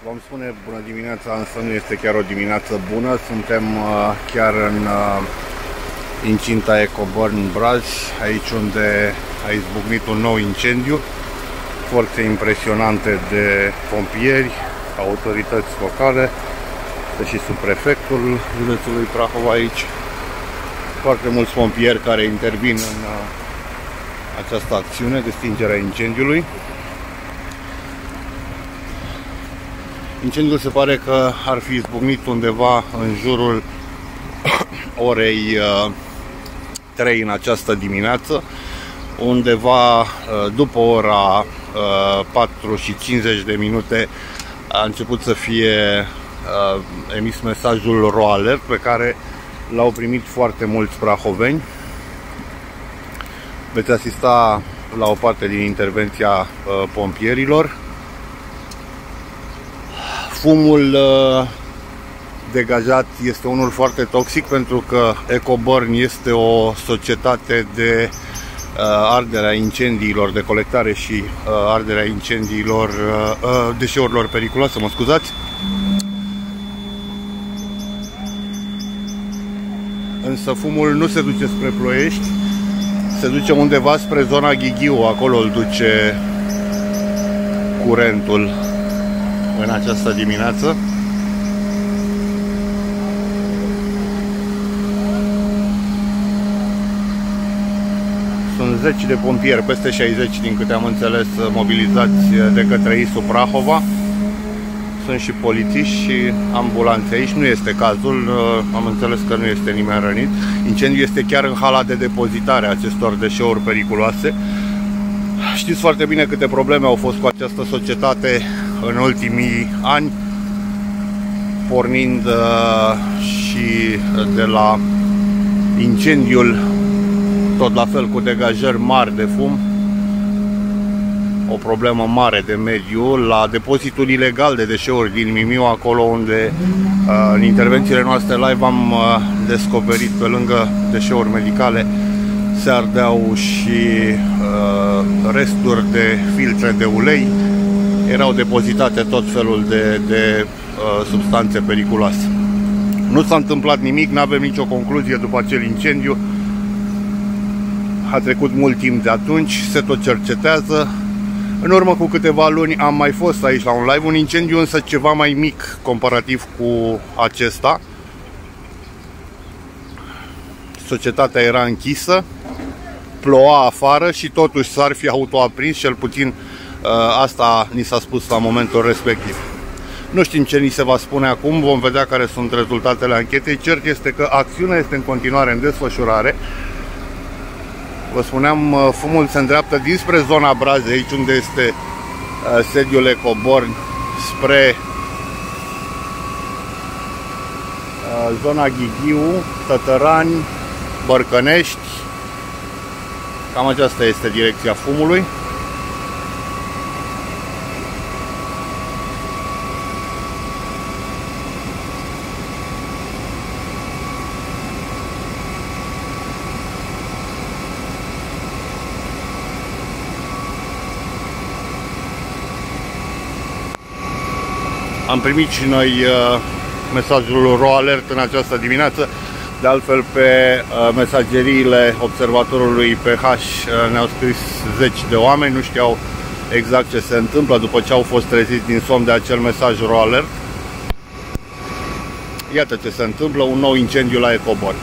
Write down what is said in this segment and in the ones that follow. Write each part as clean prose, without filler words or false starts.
Vom spune bună dimineața, însă nu este chiar o dimineață bună. Suntem chiar în incinta Ecoborn Braș, aici unde a izbucnit un nou incendiu. Forțe impresionante de pompieri, autorități locale, și subprefectul județului Prahova aici. Foarte mulți pompieri care intervin în această acțiune de stingere a incendiului. Incendiul se pare că ar fi izbucnit undeva în jurul orei 3 în această dimineață, undeva după ora 4:50 a început să fie emis mesajul RO Alert, pe care l-au primit foarte mulți prahoveni. Veți asista la o parte din intervenția pompierilor. Fumul degajat este unul foarte toxic, pentru că Ecoborn este o societate de arderea incendiilor, de colectare și arderea incendiilor, deșeurilor periculoase, mă scuzați. Însă fumul nu se duce spre Ploiești, se duce undeva spre zona Ghigiu, acolo îl duce curentul în această dimineață. Sunt zeci de pompieri, peste 60 din câte am înțeles, mobilizați de către ISU Prahova. Sunt și polițiști și ambulanțe aici. Nu este cazul, am înțeles că nu este nimeni rănit. Incendiul este chiar în hala de depozitare a acestor deșeuri periculoase. Știți foarte bine câte probleme au fost cu această societate în ultimii ani, pornind și de la incendiul, tot la fel, cu degajări mari de fum, o problemă mare de mediu, la depozitul ilegal de deșeuri din Mimiu, acolo unde în intervențiile noastre live am descoperit, pe lângă deșeuri medicale, se ardeau și resturi de filtre de ulei. Erau depozitate tot felul de substanțe periculoase. Nu s-a întâmplat nimic, nu avem nicio concluzie după acel incendiu. A trecut mult timp de atunci, se tot cercetează. În urmă cu câteva luni am mai fost aici la un live, un incendiu însă ceva mai mic comparativ cu acesta. Societatea era închisă, ploua afară și totuși s-ar fi autoaprins, cel puțin asta ni s-a spus la momentul respectiv. Nu știm ce ni se va spune acum, vom vedea care sunt rezultatele anchetei. Cert este că acțiunea este în continuare în desfășurare. Vă spuneam, fumul se îndreaptă dinspre zona Brazei, aici unde este sediul Ecoborn, spre zona Ghigiu, Tătărani, Bărcănești. Cam aceasta este direcția fumului. Am primit și noi mesajul RO Alert în această dimineață. De altfel, pe mesageriile observatorului PH ne-au scris zeci de oameni, nu știau exact ce se întâmplă după ce au fost treziți din somn de acel mesaj RO Alert. Iată ce se întâmplă, un nou incendiu la Ecoborn.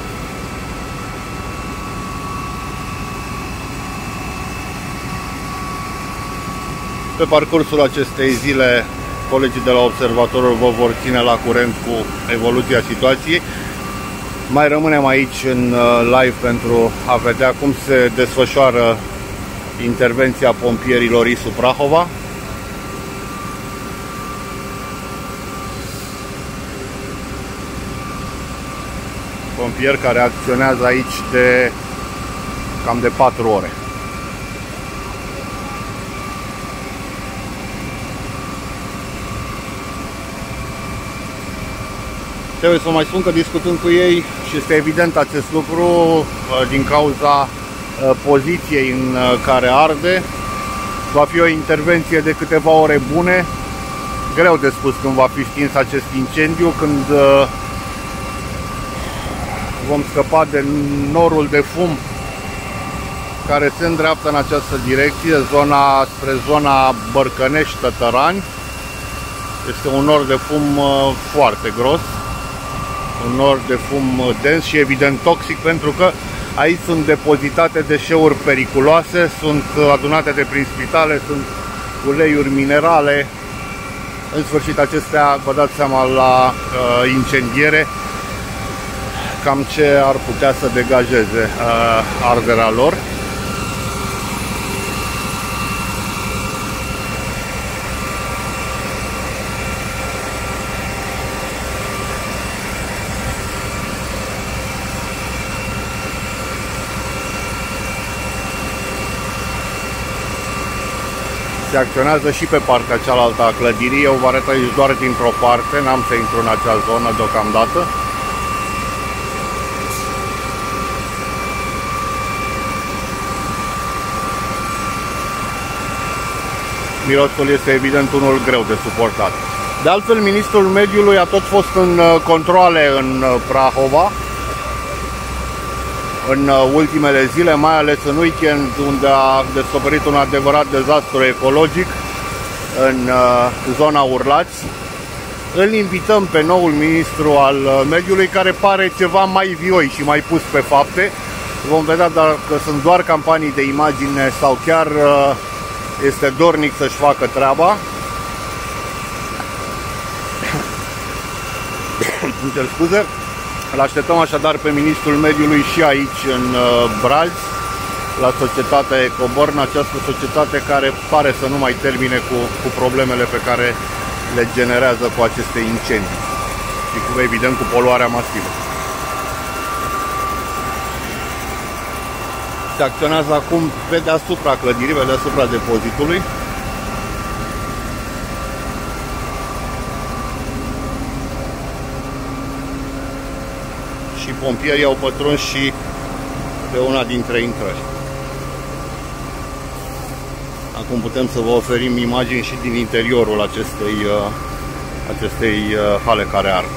Pe parcursul acestei zile, colegii de la observatorul vă vor ține la curent cu evoluția situației. Mai rămânem aici în live pentru a vedea cum se desfășoară intervenția pompierilor ISU Prahova. Pompieri care acționează aici de cam de 4 ore. Trebuie să mai spun că discutând cu ei, și este evident acest lucru, din cauza poziției în care arde, va fi o intervenție de câteva ore bune, greu de spus când va fi stins acest incendiu, când vom scăpa de norul de fum care se îndreaptă în această direcție, spre zona Bărcănești-Tătărani. Este un nor de fum foarte gros, un nor de fum dens și evident toxic, pentru că aici sunt depozitate deșeuri periculoase, sunt adunate de prin spitale, sunt uleiuri minerale. În sfârșit, acestea, vă dați seama la incendiere cam ce ar putea să degajeze arderea lor. Se acționează și pe partea cealaltă a clădirii. Eu vă arăt aici doar dintr-o parte, n-am să intru în acea zonă deocamdată. Mirosul este evident unul greu de suportat. De altfel, ministrul mediului a tot fost în controale în Prahova în ultimele zile, mai ales în weekend, unde a descoperit un adevărat dezastru ecologic în zona Urlați. Îl invităm pe noul ministru al mediului, care pare ceva mai vioi și mai pus pe fapte. Vom vedea dacă sunt doar campanii de imagine sau chiar este dornic să-și facă treaba. Îmi cer scuze. Îl așteptăm așadar pe ministrul mediului și aici în Brazi, la societatea Ecoborn, această societate care pare să nu mai termine cu problemele pe care le generează cu aceste incendii și evident cu poluarea masivă. Se acționează acum pe deasupra clădirii, pe deasupra depozitului. Și pompierii au pătruns și pe una dintre intrări. Acum putem să vă oferim imagini și din interiorul acestei hale care arde.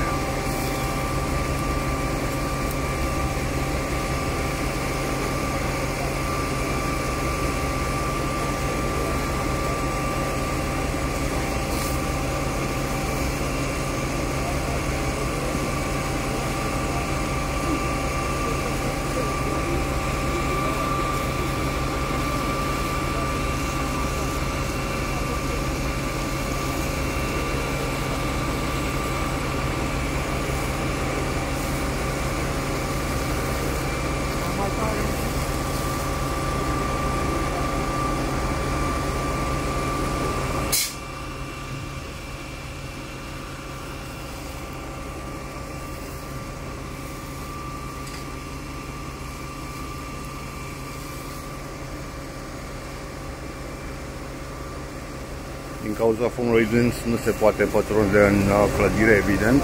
Din cauza fumului dens nu se poate pătrunde în clădire, evident.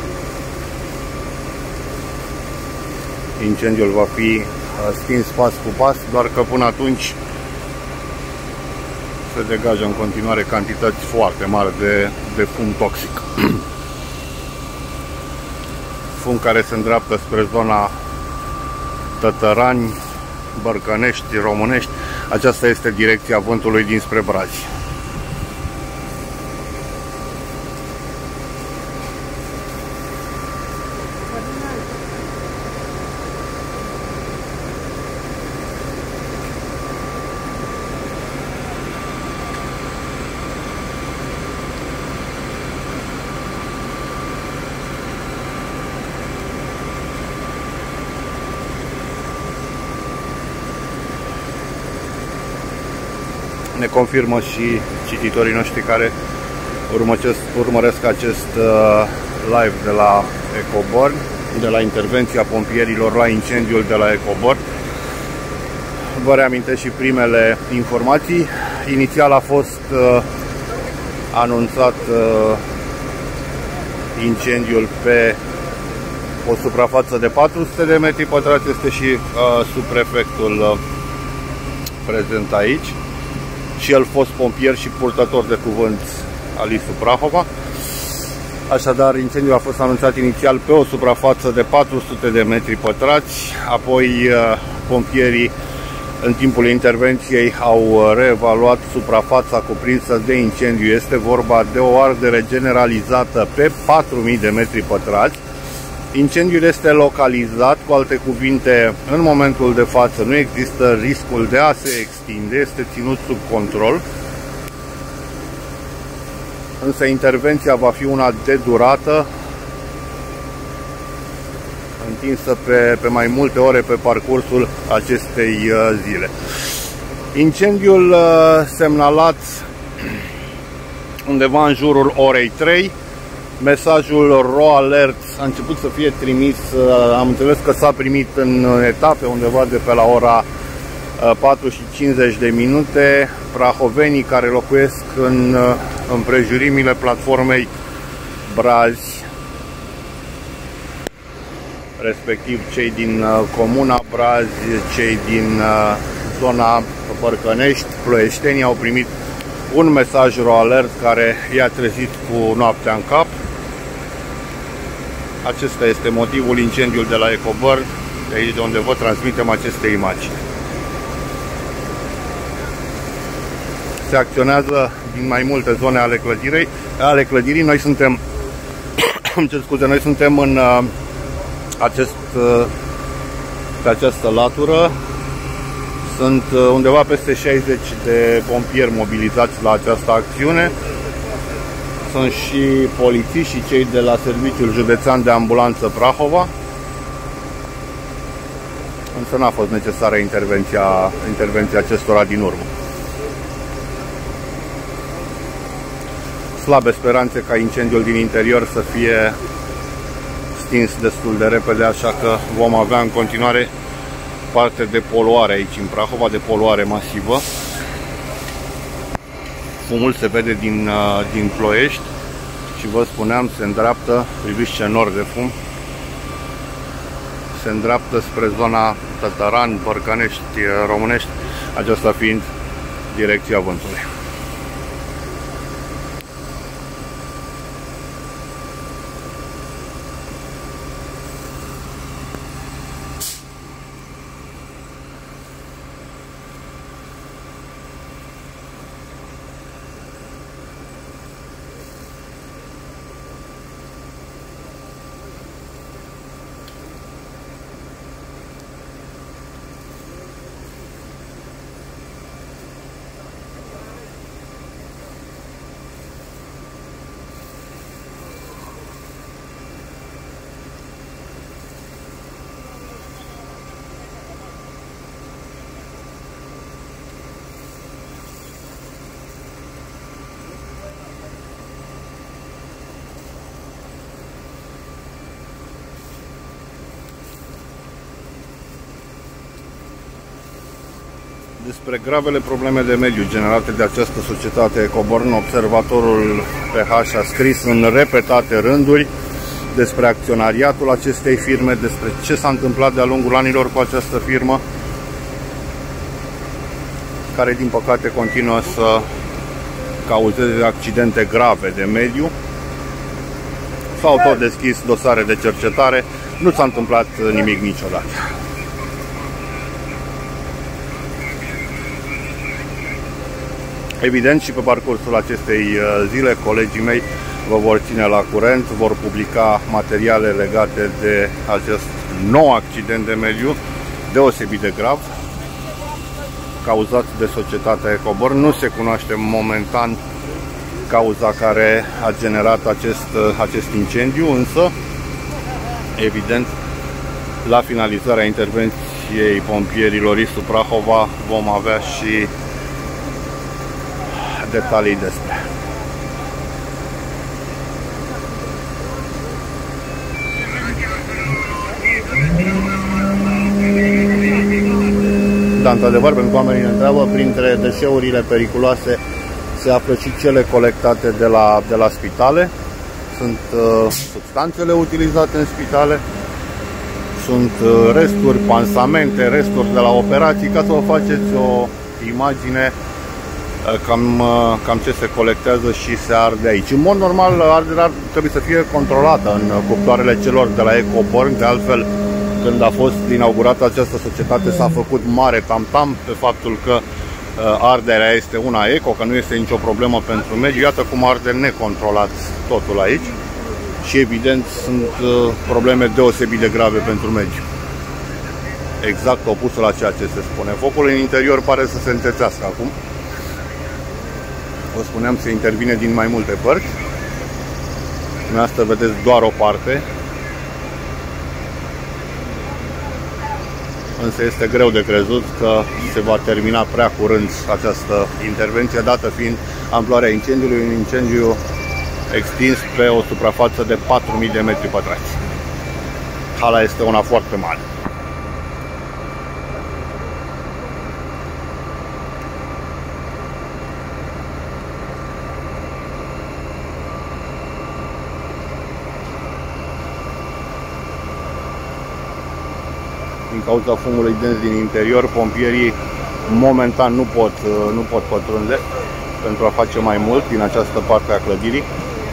Incendiul va fi stins pas cu pas, doar că până atunci se degajă în continuare cantități foarte mari de fum toxic. Fum care se îndreaptă spre zona Tătărani, Bărcănești, Românești. Aceasta este direcția vântului dinspre Brazi. Ne confirmă și cititorii noștri care urmăresc acest live de la Ecoborn, de la intervenția pompierilor la incendiul de la Ecoborn. Vă reamintesc și primele informații. Inițial a fost anunțat incendiul pe o suprafață de 400 de metri pătrați. Este și subprefectul prezent aici. Și el fost pompier și purtător de cuvânt Alisul Prahova. Așadar, incendiul a fost anunțat inițial pe o suprafață de 400 de metri pătrați, apoi pompierii în timpul intervenției au reevaluat suprafața cuprinsă de incendiu. Este vorba de o ardere generalizată pe 4000 de metri pătrați. Incendiul este localizat, cu alte cuvinte, în momentul de față nu există riscul de a se extinde, este ținut sub control. Însă intervenția va fi una de durată, întinsă pe mai multe ore pe parcursul acestei zile. Incendiul semnalat undeva în jurul orei 3. Mesajul RO Alert a început să fie trimis, am înțeles că s-a primit în etape, undeva de pe la ora 4:50. Prahovenii care locuiesc în împrejurimile platformei Brazi, respectiv cei din comuna Brazi, cei din zona Bărcănești, Ploieștenii, au primit un mesaj RO Alert care i-a trezit cu noaptea în cap. Acesta este motivul incendiului de la Ecoburn, de aici de unde vă transmitem aceste imagini. Se acționează din mai multe zone ale clădirii. Noi suntem noi suntem în pe această latură. Sunt undeva peste 60 de pompieri mobilizați la această acțiune. Sunt și polițiști și cei de la Serviciul Județean de Ambulanță Prahova. Însă n-a fost necesară intervenția acestora din urmă. Slabe speranțe ca incendiul din interior să fie stins destul de repede, așa că vom avea în continuare parte de poluare aici în Prahova, de poluare masivă. Fumul se vede din Ploiești și vă spuneam, se îndreaptă, priviți ce nor de fum, se îndreaptă spre zona Tătăran, Bărcănești, Românești, aceasta fiind direcția vântului. Despre gravele probleme de mediu generate de această societate Ecoburn, observatorul PH a scris în repetate rânduri despre acționariatul acestei firme, despre ce s-a întâmplat de-a lungul anilor cu această firmă, care din păcate continuă să cauzeze accidente grave de mediu. S-au tot deschis dosare de cercetare, nu s-a întâmplat nimic niciodată. Evident, și pe parcursul acestei zile, colegii mei vă vor ține la curent, vor publica materiale legate de acest nou accident de mediu, deosebit de grav, cauzat de societatea Ecoburn. Nu se cunoaște momentan cauza care a generat acest incendiu, însă, evident, la finalizarea intervenției pompierilor ISU Prahova vom avea și detalii despre. Da, într-adevăr, pentru că oamenii ne întreabă, printre deșeurile periculoase se află și cele colectate de la spitale. Sunt substanțele utilizate în spitale, sunt resturi, pansamente, resturi de la operații, ca să vă faceți o imagine. cam ce se colectează și se arde aici. În mod normal, arderea trebuie să fie controlată în cuptoarele celor de la Ecoborg. De altfel, când a fost inaugurată această societate, s-a făcut mare tam-tam pe faptul că arderea este una eco, că nu este nicio problemă pentru mediu. Iată cum arde necontrolat totul aici și evident sunt probleme deosebit de grave pentru mediu. Exact opusul la ceea ce se spune. Focul în interior pare să se întețească acum. Vă spuneam, se intervine din mai multe părți. Dumneavoastră vedeți doar o parte. Însă este greu de crezut că se va termina prea curând această intervenție, dată fiind amploarea incendiului, un incendiu extins pe o suprafață de 4000 de metri pătrați. Hala este una foarte mare. Din cauza fumului dens din interior, pompierii momentan nu pot pătrunde pentru a face mai mult din această parte a clădirii.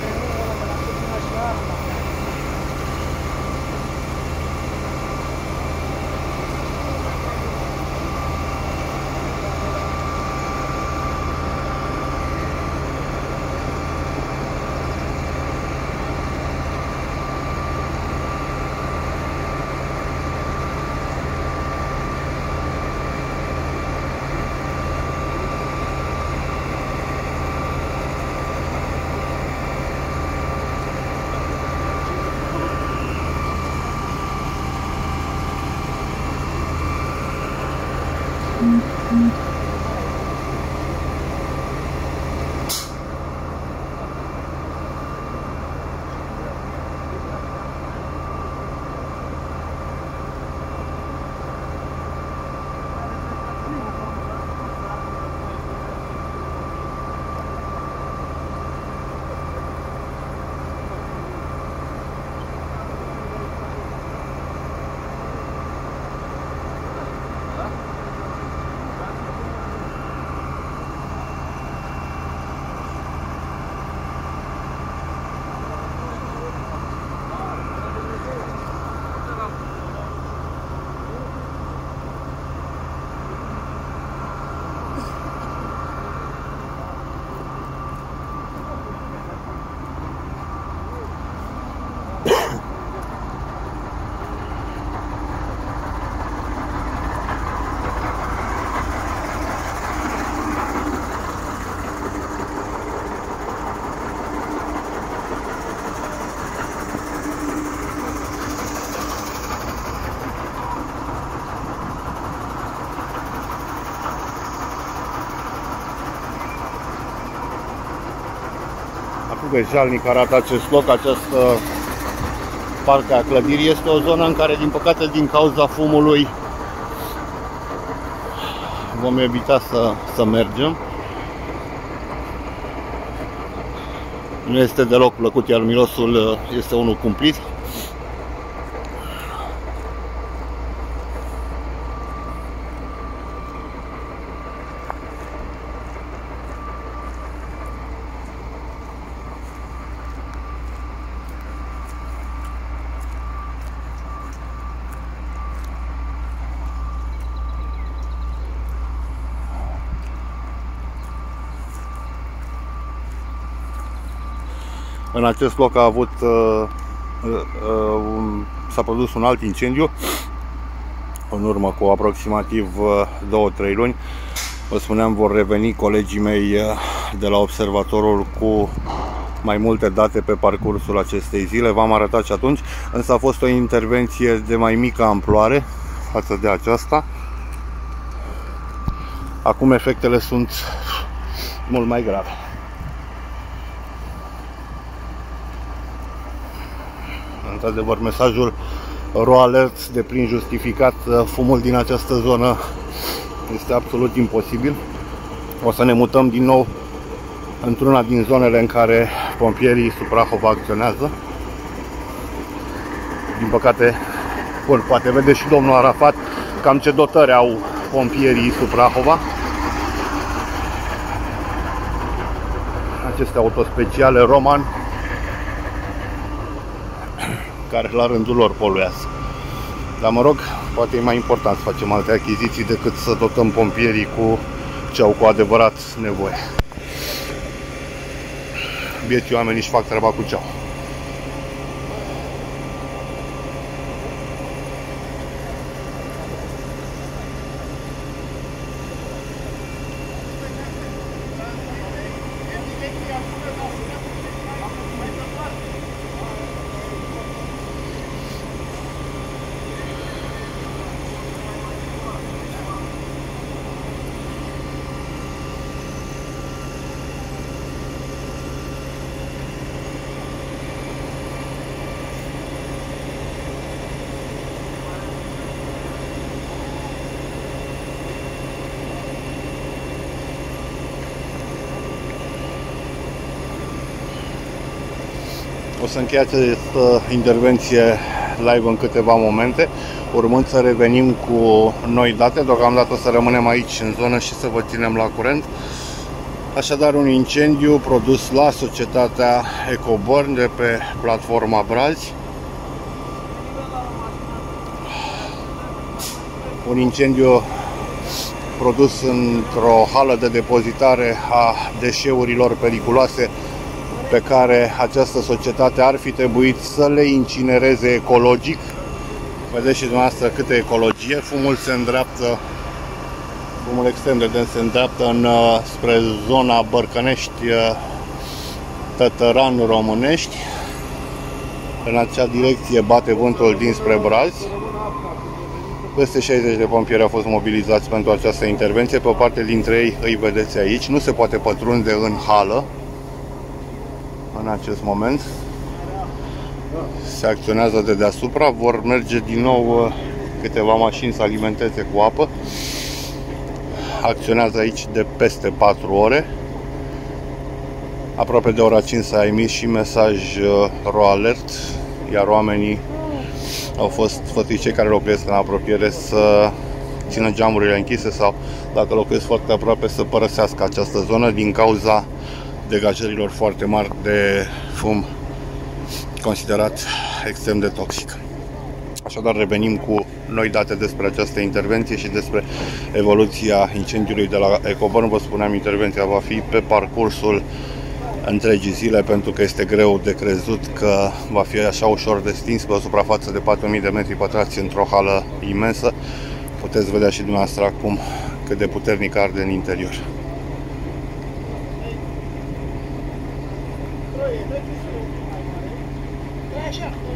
De jalnic arată acest loc, această parte a clădirii. Este o zonă în care, din păcate, din cauza fumului vom evita să mergem. Nu este deloc plăcut, iar mirosul este unul cumplit. În acest loc s-a produs un alt incendiu în urmă cu aproximativ 2-3 luni. Vă spuneam, vor reveni colegii mei de la observatorul cu mai multe date pe parcursul acestei zile. V-am arătat și atunci, însă a fost o intervenție de mai mică amploare față de aceasta. Acum efectele sunt mult mai grave. Într-adevăr, mesajul RO Alert de plin justificat, fumul din această zonă este absolut imposibil. O să ne mutăm din nou într-una din zonele în care pompierii Suprahova acționează. Din păcate, bun, poate vede și domnul Arafat cam ce dotări au pompierii Suprahova. aceste autospeciale Roman, care la rândul lor poluează. Dar mă rog, poate e mai important să facem alte achiziții decât să dotăm pompierii cu ce au cu adevărat nevoie. Bieții oameni își fac treaba cu ce au. O să închei această intervenție live în câteva momente, urmând să revenim cu noi date. Deocamdată o să rămânem aici în zonă și să vă ținem la curent. Așadar, un incendiu produs la societatea Ecoborn de pe platforma Brazi. Un incendiu produs într-o hală de depozitare a deșeurilor periculoase pe care această societate ar fi trebuit să le incinereze ecologic. Vedeți și dumneavoastră câtă ecologie. Fumul se îndreaptă, fumul extrem de dens se îndreaptă spre zona Bărcănești, Tătăran, Românești. În acea direcție bate vântul dinspre Brazi. Peste 60 de pompieri au fost mobilizați pentru această intervenție. Pe o parte dintre ei îi vedeți aici. Nu se poate pătrunde în hală în acest moment. Se acționează de deasupra. Vor merge din nou câteva mașini să alimenteze cu apă. Acționează aici de peste 4 ore. Aproape de ora 5 s-a emis și mesaj RoAlert, iar oamenii au fost sfătuiți, cei care locuiesc în apropiere, să țină geamurile închise sau, dacă locuiesc foarte aproape, să părăsească această zonă din cauza degajărilor foarte mari de fum considerat extrem de toxic. Așadar, revenim cu noi date despre această intervenție și despre evoluția incendiului de la Ecoborn. Vă spuneam, intervenția va fi pe parcursul întregii zile, pentru că este greu de crezut că va fi așa ușor de stins pe o suprafață de 4000 de metri pătrați într-o hală imensă. Puteți vedea și dumneavoastră acum cât de puternic arde în interior. Așa.